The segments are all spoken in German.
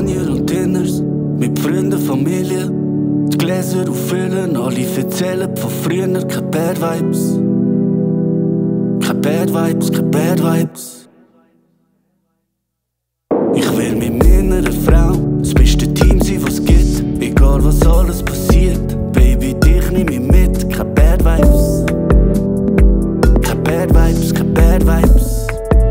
Champagner und Dinners mit Freunden, Familie. Die Gläser auffüllen, alle erzählen von früher. Keine Bad Vibes, keine Bad Vibes, keine Bad Vibes. Ich will mit meiner Frau das beste Team sein, was es gibt. Egal was alles passiert, Baby, dich nehm ich mit. Keine Bad Vibes, keine Bad Vibes, keine Bad Vibes.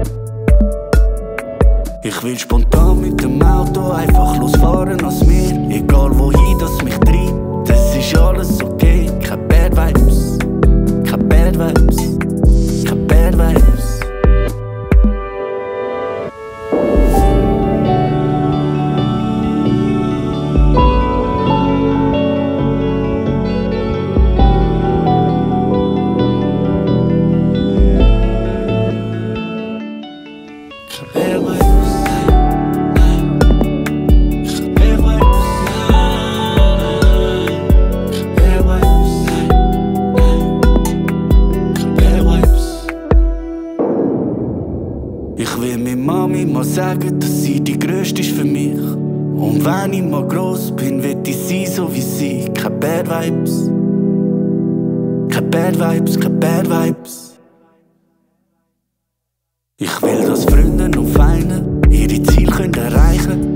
Ich will spontan mit dem Auto einfach losfahren als mir. Egal wohin das mich treibt, das ist alles okay. Keine Bad Vibes, keine Bad Vibes, keine Bad Vibes. Ich will mir Mami mal sagen, dass sie die Größte ist für mich. Und wenn ich mal gross bin, will ich sie so wie sie. Keine Bad Vibes, keine Bad Vibes, keine Bad Vibes. Ich will, dass Freunde und Feinde ihre Ziele erreichen können.